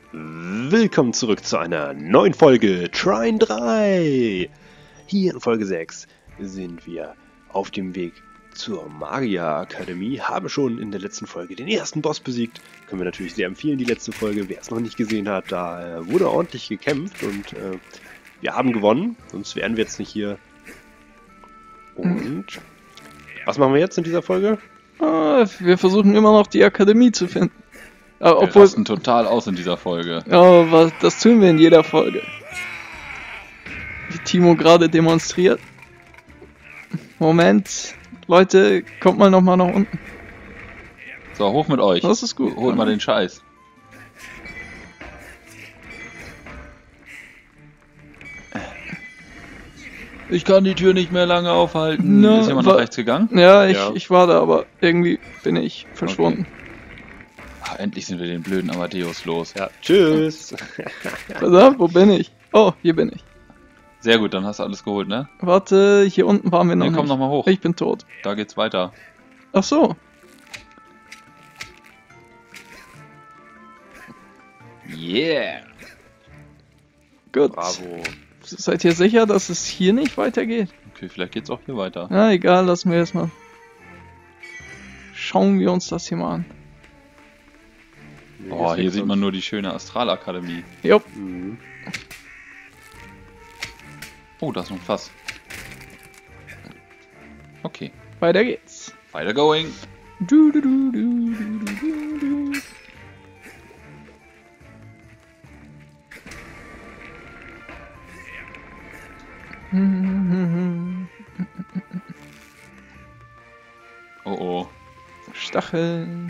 Willkommen zurück zu einer neuen Folge Trine 3. Hier in Folge 6 sind wir auf dem Weg zur Magia Akademie, haben schon in der letzten Folge den ersten Boss besiegt. Können wir natürlich sehr empfehlen, die letzte Folge. Wer es noch nicht gesehen hat, da wurde ordentlich gekämpft und wir haben gewonnen, sonst wären wir jetzt nicht hier. Und was machen wir jetzt in dieser Folge? Wir versuchen immer noch die Akademie zu finden. Wir rasten total aus in dieser Folge. Ja, das tun wir in jeder Folge. Wie Timo gerade demonstriert. Moment, Leute, kommt mal nochmal nach unten. So, hoch mit euch. Das ist gut. Holt mal den Scheiß. Ich kann die Tür nicht mehr lange aufhalten. Na, ist jemand nach rechts gegangen? Ja, Ja. ich war da, aber irgendwie bin ich verschwunden. Ach, endlich sind wir den blöden Amadeus los. Ja, tschüss. Pass auf, wo bin ich? Oh, hier bin ich. Sehr gut, dann hast du alles geholt, ne? Warte, hier unten waren wir noch Nee, nicht. komm noch mal hoch. Ich bin tot. Da geht's weiter. Ach so. Yeah! Gut. Bravo. Seid ihr sicher, dass es hier nicht weitergeht? Okay, vielleicht geht's auch hier weiter. Na egal, lassen wir erstmal. Schauen wir uns das hier mal an. Boah, hier sieht man nur die schöne Astralakademie. Jupp. Mhm. Oh, da ist noch ein Fass. Okay, Weiter geht's. weiter going. Du, du, du, du, du, du, du, du. Oh oh. Stacheln.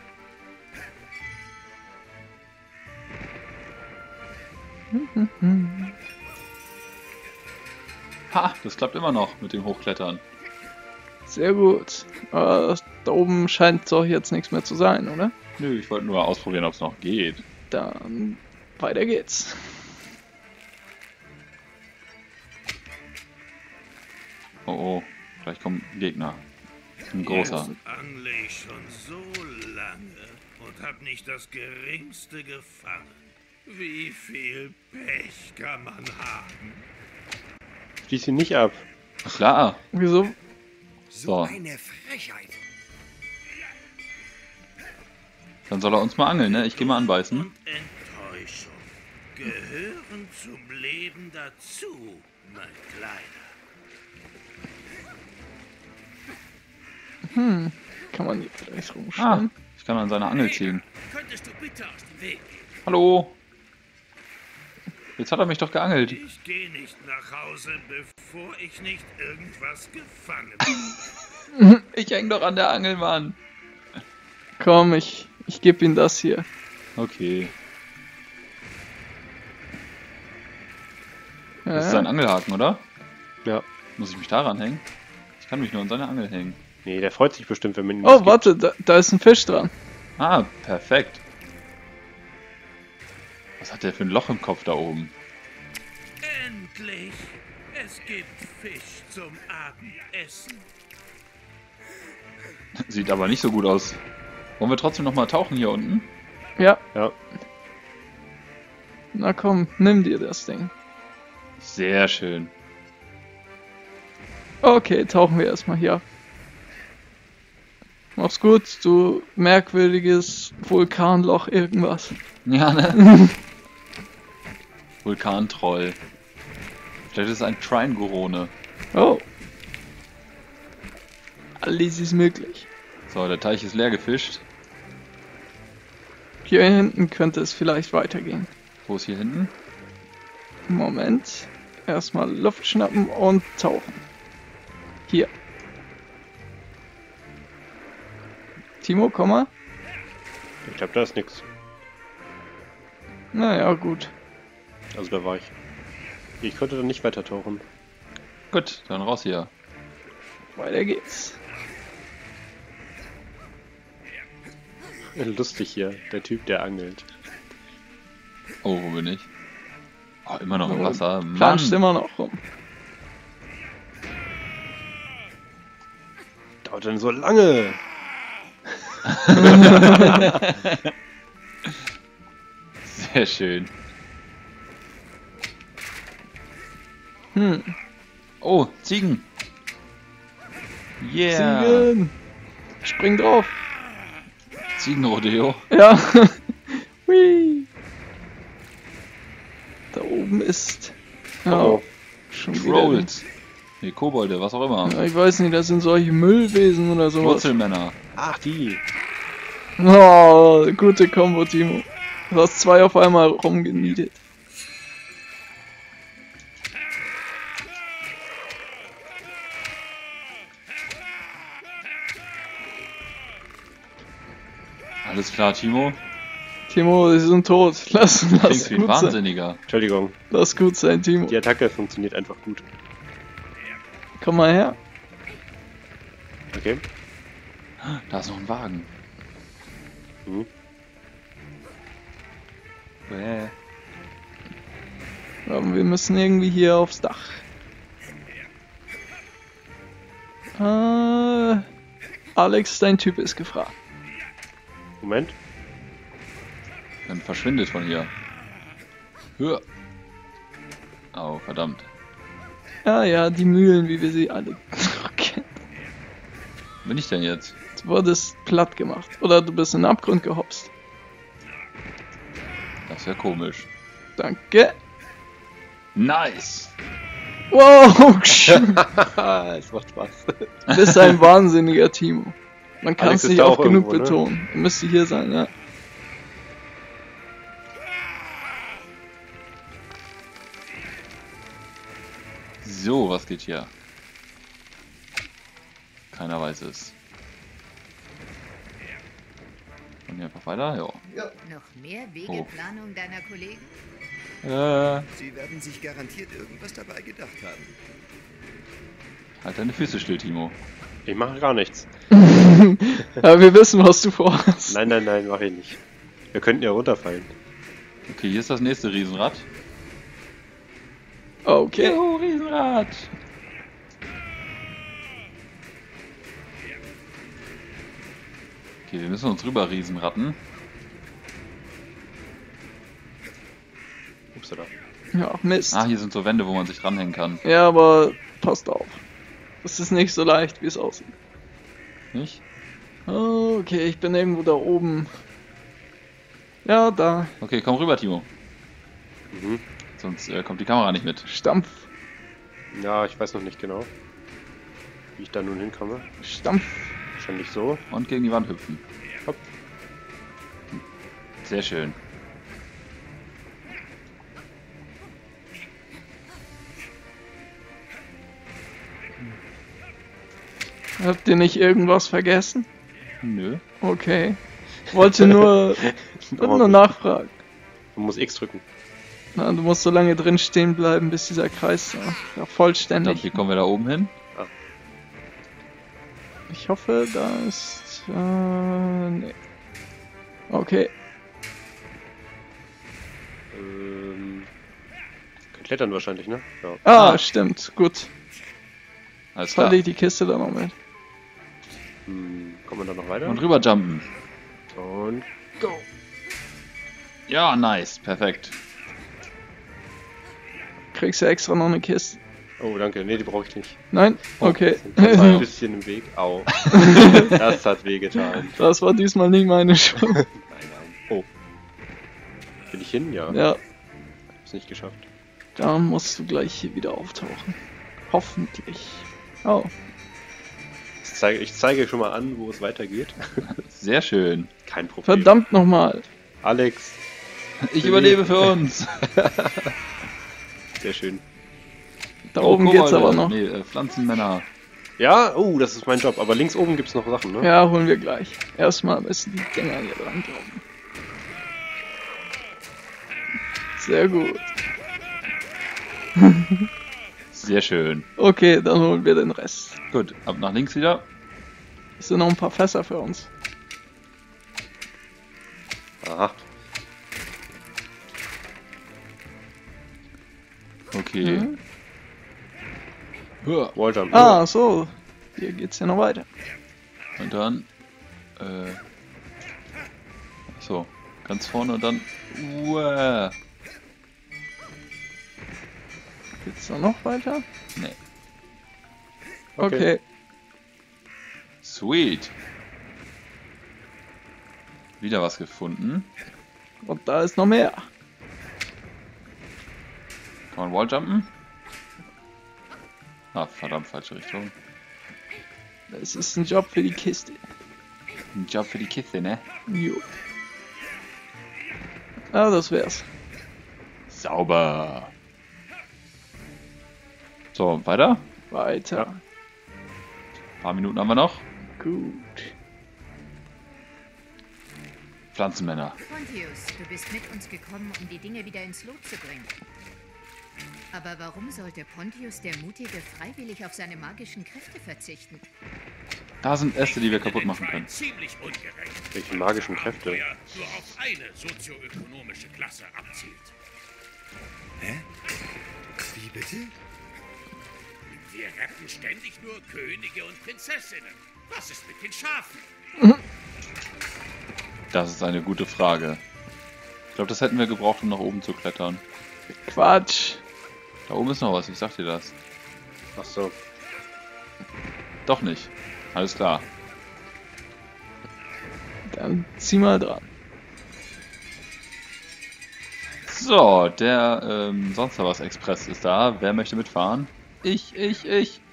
Ha, das klappt immer noch mit dem Hochklettern. Sehr gut. Da oben scheint doch jetzt nichts mehr zu sein, oder? Nö, ich wollte nur ausprobieren, ob es noch geht. Dann weiter geht's. Oh oh, vielleicht kommen Gegner. Ein großer. Jetzt angle ich schon so lange und hab nicht das geringste gefangen. Wie viel Pech kann man haben? Schließ ihn nicht ab. Klar. Wieso? So, Eine Frechheit. dann soll er uns mal angeln, ne? Ich gehe mal anbeißen. Und Enttäuschung gehören zum Leben dazu, mein Kleiner. Kann man hier vielleicht Ah, rumstellen? ich kann an seiner Angel ziehen. Könntest du bitte aus dem Weg gehen? Hallo? Jetzt hat er mich doch geangelt. Ich gehe nicht nach Hause, bevor ich nicht irgendwas gefangen habe. Ich häng doch an der Angel, Mann. Komm, ich gebe ihm das hier. Okay. Das ist Ja, ein Angelhaken, oder? Ja. Muss ich mich daran hängen? Ich kann mich nur an seine Angel hängen. Nee, der freut sich bestimmt, wenn man ihn oh, das warte, da ist ein Fisch dran. Ah, perfekt. Was hat der für ein Loch im Kopf da oben? Endlich! Es gibt Fisch zum Abendessen. Sieht aber nicht so gut aus. Wollen wir trotzdem noch mal tauchen hier unten? Ja, gibt. Ja. na komm, nimm dir das Ding. Sehr schön. Okay, tauchen wir erstmal hier ab. Mach's gut, du merkwürdiges Vulkanloch irgendwas. Ja, ne? Vulkantroll. Vielleicht ist es ein Trine-Gorone. Oh. Alles ist möglich. So, der Teich ist leer gefischt. Hier hinten könnte es vielleicht weitergehen. Wo ist hier hinten? Moment. Erstmal Luft schnappen und tauchen. Hier. Timo, komm mal. Ich glaube, da ist nix. Naja, gut. Also da war ich. Ich konnte da nicht weiter tauchen. Gut, dann raus hier. Weiter geht's. Lustig hier, der Typ, der angelt. Oh, wo bin ich? Oh, immer noch im Oh, Wasser. Mann! Planscht immer noch rum. Dauert denn so lange? Sehr schön. Hm. Oh, Ziegen. Yeah. Ziegen. Spring drauf. Ziegenrodeo. Ja. Hui. Da oben ist... Ja, Oh. schon wieder... Trolls. Nee, Kobolde, was auch immer. Ja, ich weiß nicht, das sind solche Müllwesen oder sowas. Wurzelmänner. Ach, die. Oh, gute Kombo, Timo. Du hast 2 auf einmal rumgenietet. Alles klar, Timo. Timo, sie sind tot. Lass Klingt wie ein gut sein. Wahnsinniger. Entschuldigung, Lass gut sein, Timo. die Attacke funktioniert einfach gut. Komm mal her. Okay. Da ist noch ein Wagen. Mhm. Aber wir müssen irgendwie hier aufs Dach. Alex, dein Typ ist gefragt. Moment. Dann verschwindet von hier. Höher. Oh, verdammt. Ja, ja, die Mühlen, wie wir sie alle kennen. Wo bin ich denn jetzt? Du wurdest platt gemacht. Oder du bist in den Abgrund gehopst. Das ist ja komisch. Danke. Nice! Wow, Es macht Spaß. du bist ein wahnsinniger Timo. Man kann Alex es ist nicht da oft auch genug irgendwo, ne? betonen. Er müsste hier sein, ja. So, was geht hier? Keiner weiß es. Und hier einfach weiter? Ja. Noch mehr Wegeplanung deiner Kollegen? Sie werden sich garantiert irgendwas dabei gedacht haben. Halt deine Füße still, Timo. Ich mache gar nichts. Ja, wir wissen, was du vorhast. Nein, nein, nein, mache ich nicht. Wir könnten ja runterfallen. Okay, hier ist das nächste Riesenrad. Okay. Juhu, Riesenrad! Okay, wir müssen uns rüber Riesenratten. Upsala. Ja, Mist. Ah, hier sind so Wände, wo man sich dranhängen kann. Ja, aber passt auf. Das ist nicht so leicht, wie es aussieht. Nicht? Okay, ich bin irgendwo da oben. Ja, da. Okay, komm rüber, Timo. Mhm. Sonst kommt die Kamera nicht mit. Stampf. Ja, ich weiß noch nicht genau, wie ich da nun hinkomme. Stampf. Wahrscheinlich so. Und gegen die Wand hüpfen. Hopp. Sehr schön. Habt ihr nicht irgendwas vergessen? Nö. Okay. Wollte nur nachfragen. Man muss X drücken. Na, du musst so lange drin stehen bleiben, bis dieser Kreis vollständig. Wie kommen wir da oben hin? Ich hoffe, da ist... nee. Okay. Klettern wahrscheinlich, ne? Ja. Ah, stimmt. Gut. Alles klar. Falle ich die Kiste da noch mit. Kommen wir da noch weiter? Und rüber jumpen. Und Ja, nice. Perfekt. Kriegst du extra noch eine Kiste? oh, danke. Nee, die brauche ich nicht. Nein? Okay. Das war ein bisschen im Weg. Au. Das hat wehgetan. Das war diesmal nicht meine Schuld. Nein, nein. Oh. Bin ich hin? Ja. Ja, Hab's nicht geschafft. da musst du gleich hier wieder auftauchen. Hoffentlich. Oh. Ich zeige schon mal an, wo es weitergeht. Sehr schön. Kein Problem. Verdammt nochmal. Alex, Ich überlebe für uns. sehr schön. Da oben geht's aber noch. Nee, Pflanzenmänner. Ja, das ist mein Job. Aber links oben gibt's noch Sachen, ne? Ja, holen wir gleich. Erstmal müssen die Dinger hier dran glauben. Sehr gut. Sehr schön. Okay, dann holen wir den Rest. Gut, ab nach links wieder. Es sind noch ein paar Fässer für uns. Aha. Okay. Mhm. Höher. Walljump. Ah, so. Hier geht's ja noch weiter. Und dann. So. Ganz vorne und dann... Uah. Geht's da noch weiter? Nee. Okay. Sweet. Wieder was gefunden. Und da ist noch mehr. Kann man Walljumpen? Ah, verdammt, falsche Richtung. Es ist ein Job für die Kiste. Ein Job für die Kiste, ne? Jo. Ah, das wär's. Sauber. So, weiter. Weiter. Ein paar Minuten haben wir noch. Gut. Pflanzenmänner. Pontius, du bist mit uns gekommen, um die Dinge wieder ins Lot zu bringen. Aber warum sollte Pontius der Mutige freiwillig auf seine magischen Kräfte verzichten? Da sind Äste, die wir kaputt machen können. Ziemlich ungerecht. Welche magischen Kräfte? Nur auf eine sozioökonomische Klasse abzielt. Hä? Wie bitte? Wir retten ständig nur Könige und Prinzessinnen. Was ist mit den Schafen? Das ist eine gute Frage. Ich glaube, das hätten wir gebraucht, um nach oben zu klettern. Quatsch. Da oben ist noch was, ich sag dir das. Ach so. Doch nicht. Alles klar. Dann zieh mal dran. So, der sonst noch was Express ist da. Wer möchte mitfahren? Ich. Ich.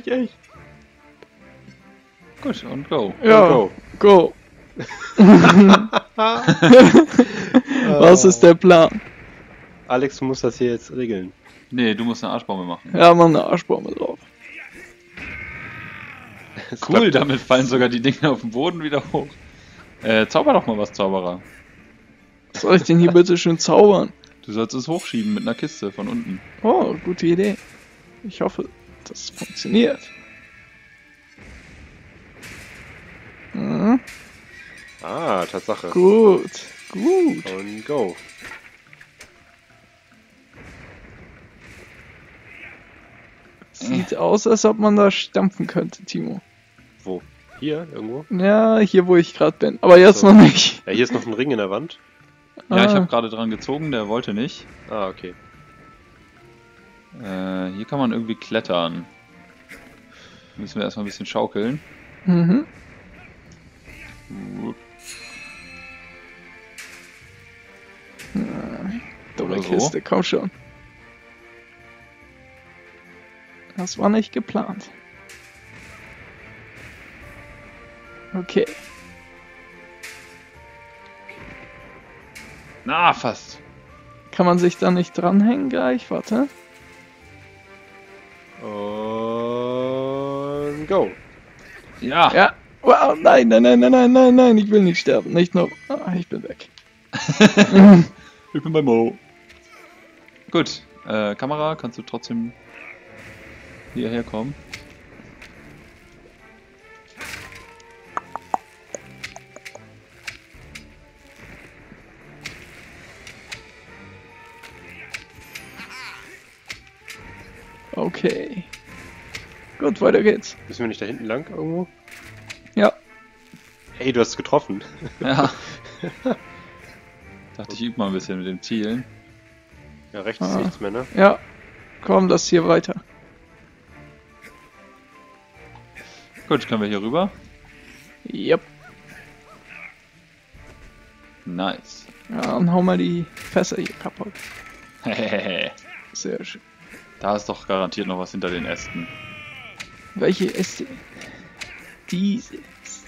Gut, und go. Ja, Go. go. Was ist der Plan? Alex, du musst das hier jetzt regeln. Nee, du musst eine Arschbombe machen. Ja, mach eine Arschbombe drauf. Cool, damit fallen sogar die Dinge auf den Boden wieder hoch. Zauber doch mal was, Zauberer. Was soll ich denn hier bitte schön zaubern? Du sollst es hochschieben mit einer Kiste von unten. Oh, gute Idee. Ich hoffe, das funktioniert. Mhm. Ah, Tatsache. Gut. Und go. Sieht aus, als ob man da stampfen könnte, Timo. Wo? Hier, irgendwo? Ja, hier wo ich gerade bin. Aber jetzt So. noch nicht. Ja, hier ist noch ein Ring in der Wand. Ja, ich Ah. habe gerade dran gezogen, der wollte nicht. Ah, okay. Hier kann man irgendwie klettern. Müssen wir erstmal ein bisschen schaukeln. Mhm. Dumme Oder so. Kiste, komm schon. Das war nicht geplant. Okay. Na, fast. Kann man sich da nicht dranhängen gleich? Warte. Und go. Ja. Ja. Wow, nein, ich will nicht sterben. Nicht nur. Ah, ich bin weg. Ich bin bei Mo. Gut. Kamera, kannst du trotzdem hierher kommen? Okay. Gut, weiter geht's. Müssen wir nicht da hinten lang irgendwo? Ja. Hey, du hast es getroffen. Ja. Dachte ich übe mal ein bisschen mit dem Zielen. Ja, rechts ist Ah. nichts mehr, ne? Ja. Komm, das hier weiter. Gut, können wir hier rüber? Yep. Nice. Ja, dann hau mal die Fässer hier kaputt. Hehehe. Sehr schön. Da ist doch garantiert noch was hinter den Ästen. Welche ist die? Diese.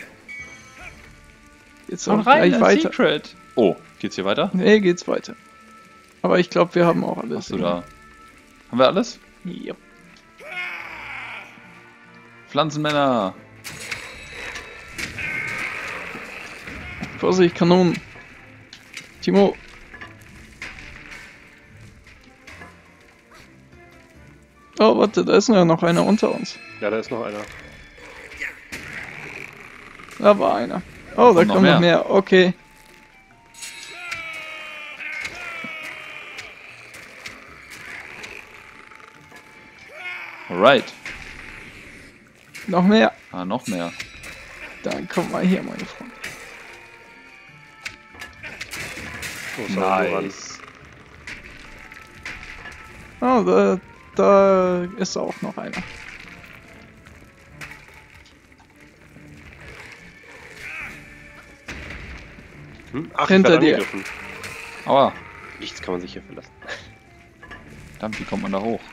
Jetzt auch gleich weiter. Secret. Oh, geht's hier weiter? Nee, geht's weiter. Aber ich glaube, wir haben auch alles. Hast du da? Haben wir alles? Yep. Pflanzenmänner. Vorsicht, Kanonen. Timo. Oh, warte, da ist ja noch einer unter uns. Ja, da ist noch einer. Da war einer. Oh, da noch kommen noch mehr. Okay. Alright. Noch mehr. Ah, noch mehr. Dann komm mal hier, meine Freunde. Oh, sorry, Nice. Oh, da ist auch noch einer. Ach, Hinter ich werd dir. angegriffen. Aua. Nichts kann man sich hier verlassen. Verdammt, wie kommt man da hoch?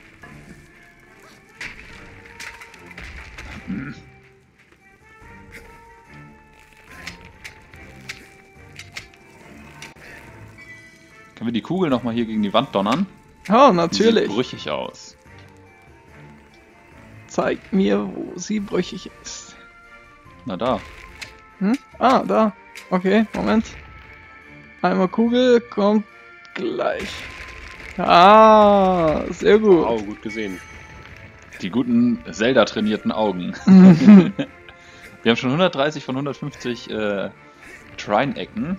Können wir die Kugel nochmal hier gegen die Wand donnern? Oh, Die natürlich. sieht brüchig aus. Zeig mir, wo sie brüchig ist. Na da. Hm? Ah, da. Okay, Moment. Einmal Kugel, kommt gleich. Ah, sehr gut. Wow, gut gesehen. Die guten Zelda-trainierten Augen. Wir haben schon 130 von 150 Trine-Ecken.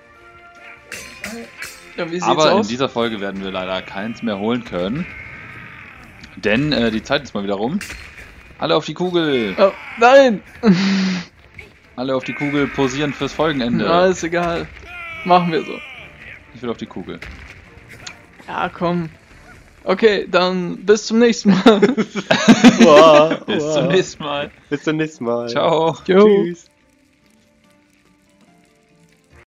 Ja, wie sieht's Aber in aus? dieser Folge werden wir leider keins mehr holen können. Denn die Zeit ist mal wieder rum. Alle auf die Kugel! Oh, nein! Alle auf die Kugel posieren fürs Folgenende. Na, ist egal. Machen wir so. Ich will auf die Kugel. Ja, komm. Okay, dann bis zum nächsten Mal. Wow, Bis zum nächsten Mal. Bis zum nächsten Mal. Ciao. Jo. Tschüss.